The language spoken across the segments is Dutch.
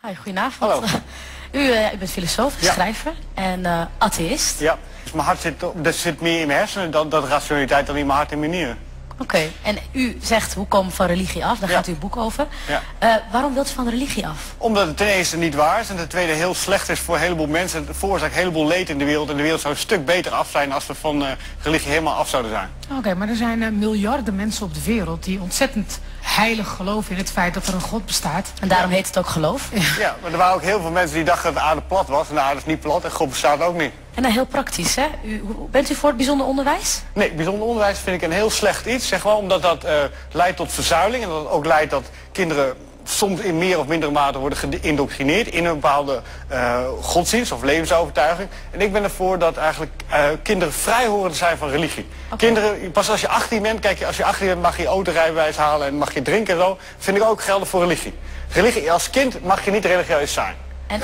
Hi, goedenavond. Hallo. U bent filosoof, schrijver en atheïst. Ja, dus mijn hart zit meer in mijn hersenen dan rationaliteit dan in mijn hart en mijn nieren. Oké, en u zegt hoe komen we van religie af, daar gaat uw boek over. Ja. Waarom wilt u van de religie af? Omdat het ten eerste niet waar is en ten tweede heel slecht is voor een heleboel mensen. Het veroorzaakt een heleboel leed in de wereld en de wereld zou een stuk beter af zijn als we van religie helemaal af zouden zijn. Oké, maar er zijn miljarden mensen op de wereld die ontzettend heilig geloven in het feit dat er een God bestaat. En daarom heet het ook geloof. Ja, maar er waren ook heel veel mensen die dachten dat de aarde plat was en de aarde is niet plat en God bestaat ook niet. En dan heel praktisch, hè? Bent u voor het bijzonder onderwijs? Nee, bijzonder onderwijs vind ik een heel slecht iets, zeg maar, omdat dat leidt tot verzuiling en dat het ook leidt dat kinderen soms in meer of mindere mate worden geïndoctrineerd in een bepaalde godsdienst of levensovertuiging. En ik ben ervoor dat eigenlijk kinderen vrij horen te zijn van religie. Okay. Kinderen, pas als je 18 bent, kijk, als je 18 bent mag je autorijbewijs halen en mag je drinken en zo, vind ik ook gelden voor religie. Religie, als kind mag je niet religieus zijn.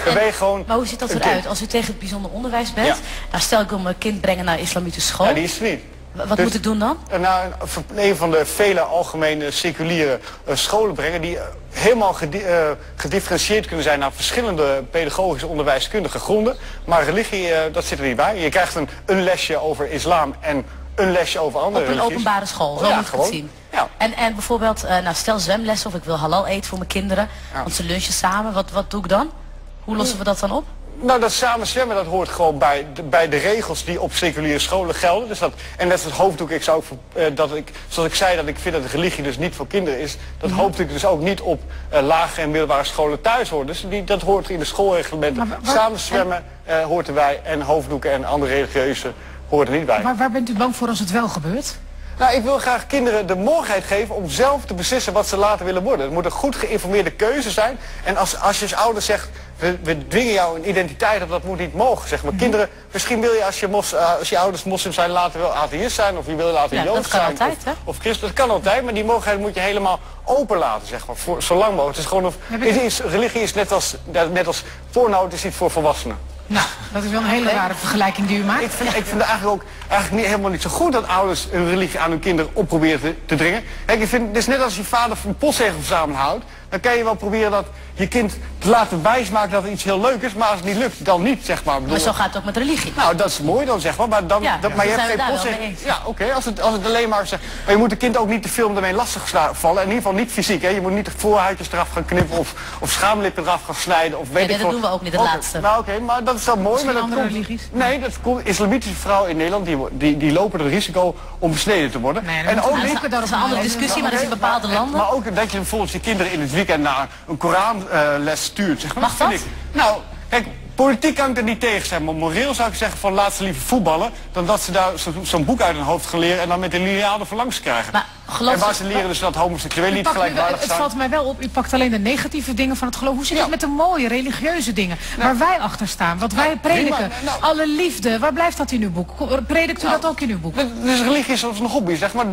Maar hoe ziet dat eruit? Als u tegen het bijzonder onderwijs bent, nou stel ik wil mijn kind brengen naar islamitische school. Ja, die is er niet. Wat moet ik doen dan? Nou, een van de vele algemene seculiere scholen brengen die helemaal gedifferentieerd kunnen zijn naar verschillende pedagogische onderwijskundige gronden. Maar religie, dat zit er niet bij. Je krijgt een lesje over islam en een lesje over andere religies. Op een openbare school, zo moet ik het zien. Ja. En bijvoorbeeld, nou stel zwemlessen of ik wil halal eten voor mijn kinderen, want ze lunchen samen, wat doe ik dan? Hoe lossen we dat dan op? Nou, dat samen zwemmen, dat hoort gewoon bij de regels die op seculiere scholen gelden. Dus en net als hoofddoek, zoals ik zei, dat ik vind dat de religie dus niet voor kinderen is. Dat hoofddoek dus ook niet op lagere en middelbare scholen thuis hoort. Dus dat hoort in de schoolreglementen. Samen zwemmen hoort erbij en hoofddoeken en andere religieuze hoort er niet bij. Maar waar bent u bang voor als het wel gebeurt? Nou, ik wil graag kinderen de mogelijkheid geven om zelf te beslissen wat ze later willen worden. Het moet een goed geïnformeerde keuze zijn. En als je als ouder zegt, we dwingen jou een identiteit op, dat moet niet mogen. Zeg maar. Kinderen, misschien wil je als je ouders moslim zijn later wel atheïst zijn. Of je wil later Joods zijn. Altijd, of christen. Dat kan altijd, maar die mogelijkheid moet je helemaal open laten. Zeg maar, voor, zolang mogelijk. Het is gewoon religie is net als porno, het is niet voor volwassenen. Nou, dat is wel een hele rare vergelijking die u maakt. Ik vind het eigenlijk helemaal niet zo goed dat ouders hun religie aan hun kinderen op proberen te dringen. Kijk, ik vind, het is net als je vader een postzegelverzameling houdt. Dan kan je wel proberen dat je kind te laten wijsmaken dat het iets heel leuk is. Maar als het niet lukt, dan niet, zeg maar. Maar zo gaat het ook met religie. Nou, dat is mooi dan, zeg maar. Maar, maar je hebt geen postzegel. Ja, oké, als het alleen maar zegt. Maar je moet het kind ook niet te veel ermee lastig vallen. In ieder geval niet fysiek, hè. Je moet niet de voorhuidjes eraf gaan knippen of schaamlippen eraf gaan snijden. Of weet ik dat doen we ook niet, het laatste. Nou, oké, maar dat is dan mooi. Maar andere religies? Nee, dat komt. Islamitische vrouwen in Nederland, die lopen het risico om besneden te worden. Nee, en ook niet. Dat is een andere discussie, maar dat is in bepaalde landen. Maar ook dat je bijvoorbeeld je kinderen in het weekend naar een Koranles stuurt. Zeg maar. Mag dat? Nou, kijk, politiek kan ik er niet tegen zijn, maar moreel zou ik zeggen van laat ze liever voetballen dan dat ze daar zo'n boek uit hun hoofd gaan leren en dan met een lineaal de verlangs krijgen. En waar ze leren dus dat homoseksuelen niet gelijkwaardig zijn. Het valt mij wel op, u pakt alleen de negatieve dingen van het geloof. Hoe zit het met de mooie religieuze dingen? Waar wij achter staan, wat wij prediken. Alle liefde, waar blijft dat in uw boek? Predikt u dat ook in uw boek? Dus religie is zoals een hobby, zeg maar.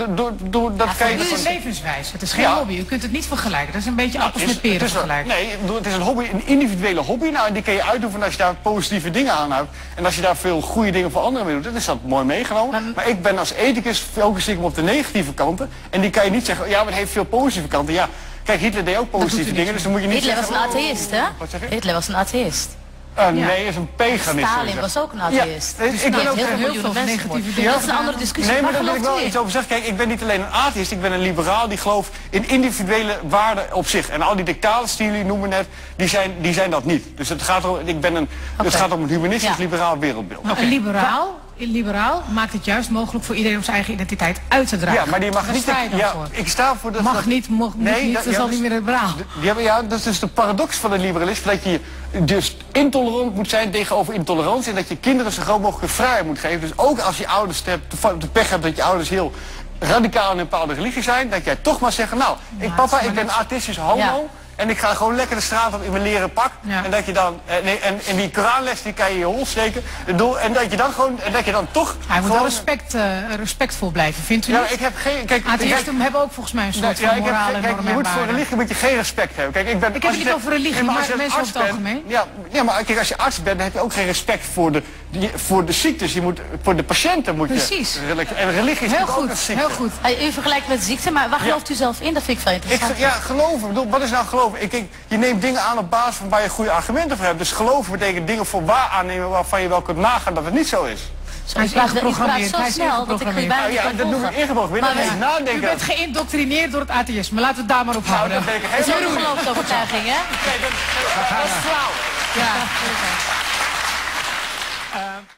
Het is een levenswijze, het is geen hobby. U kunt het niet vergelijken, dat is een beetje appels met peren vergelijken. Nee, het is een hobby, een individuele hobby. Nou, en die kan je uitoefenen als je daar positieve dingen aan houdt. En als je daar veel goede dingen voor anderen mee doet, dan is dat mooi meegenomen. Maar ik ben als ethicus focus ik me op de negatieve kanten. En die kan je niet zeggen, ja, maar het heeft veel positieve kanten. Ja, kijk, Hitler deed ook positieve dingen, dus dan moet je niet Hitler zeggen... was een atheïst, hè? Wat zeg je? Hitler was een atheïst. Nee, hij is een paganist. Stalin was ook een atheïst. Ja, ik ben ook heel veel negatieve dingen. Dat is een andere discussie. Nee, maar daar wil ik wel iets over zeggen. Kijk, ik ben niet alleen een atheïst, ik ben een liberaal die gelooft in individuele waarden op zich. En al die dictators die jullie noemen net, die zijn dat niet. Dus het gaat om een humanistisch liberaal wereldbeeld. Een liberaal maakt het juist mogelijk voor iedereen om zijn eigen identiteit uit te dragen. Ja, maar die mag niet... ik sta voor... Mag niet, dat is al niet meer liberaal. Ja, dat is dus de paradox van de liberalisme, dat je dus intolerant moet zijn tegenover intolerantie en dat je kinderen zo groot mogelijk vrijheid moet geven. Dus ook als je ouders de pech hebt dat je ouders heel radicaal in een bepaalde religie zijn, dat jij toch maar zegt, nou, ik ben atheïstisch homo. Ja. En ik ga gewoon lekker de straat op in mijn leren pak. Ja. En dat je dan... En die Koranles die kan je in je hol steken. En dat je dan toch... Hij moet wel respectvol blijven, vindt u niet? Ja, ik heb geen... Kijk, atheïsten hebben ook volgens mij een soort van morale normen. Je moet voor religie moet je geen respect hebben. Kijk, ik heb het niet over religie, maar mensen over het algemeen. Ja, maar kijk, als je arts bent, dan heb je ook geen respect voor de voor de ziektes, voor de patiënten moet je... Precies. En religie is Heel ook een goed, ziekte. heel goed. U vergelijkt met ziekte, maar waar gelooft u zelf in? Dat vind ik wel interessant. Ja, geloven. Ik bedoel, wat is nou geloven? Je neemt dingen aan op basis van waar je goede argumenten voor hebt. Dus geloven betekent dingen voor waar aannemen waarvan je wel kunt nagaan dat het niet zo is. Hij is ingeprogrammeerd. Zo snel dat ik u bijna ja, dat noem ik ingeprogrammeerd. Maar nadenken. U bent geïndoctrineerd door het atheïsme. Laten we het daar maar op houden. Dat ben ik Dat is helemaal ook een geloofsovertuiging, hè? Nee, dat is flauw. Ja.